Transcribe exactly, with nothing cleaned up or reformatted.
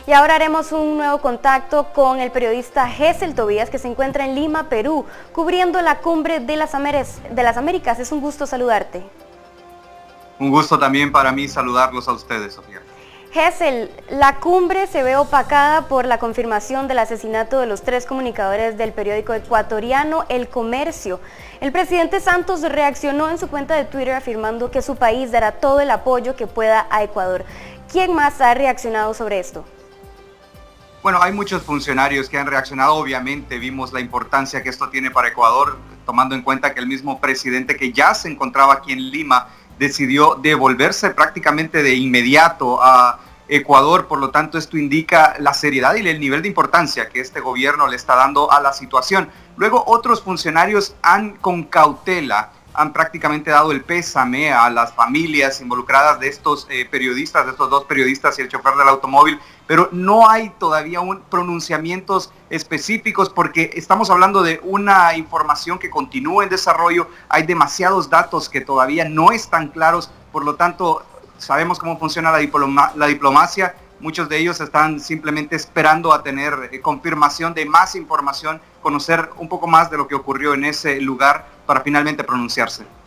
Y ahora haremos un nuevo contacto con el periodista Gesell Tobías, que se encuentra en Lima, Perú, cubriendo la cumbre de las, Ameres, de las Américas. Es un gusto saludarte. Un gusto también para mí saludarlos a ustedes, Sofía. Gesell, la cumbre se ve opacada por la confirmación del asesinato de los tres comunicadores del periódico ecuatoriano El Comercio. El presidente Santos reaccionó en su cuenta de Twitter afirmando que su país dará todo el apoyo que pueda a Ecuador. ¿Quién más ha reaccionado sobre esto? Bueno, hay muchos funcionarios que han reaccionado. Obviamente vimos la importancia que esto tiene para Ecuador, tomando en cuenta que el mismo presidente que ya se encontraba aquí en Lima decidió devolverse prácticamente de inmediato a Ecuador. Por lo tanto, esto indica la seriedad y el nivel de importancia que este gobierno le está dando a la situación. Luego, otros funcionarios han, con cautela, han prácticamente dado el pésame a las familias involucradas de estos eh, periodistas, de estos dos periodistas y el chofer del automóvil, pero no hay todavía un pronunciamientos específicos porque estamos hablando de una información que continúa en desarrollo. Hay demasiados datos que todavía no están claros, por lo tanto sabemos cómo funciona la, diploma, la diplomacia. Muchos de ellos están simplemente esperando a tener eh, confirmación de más información, conocer un poco más de lo que ocurrió en ese lugar para finalmente pronunciarse.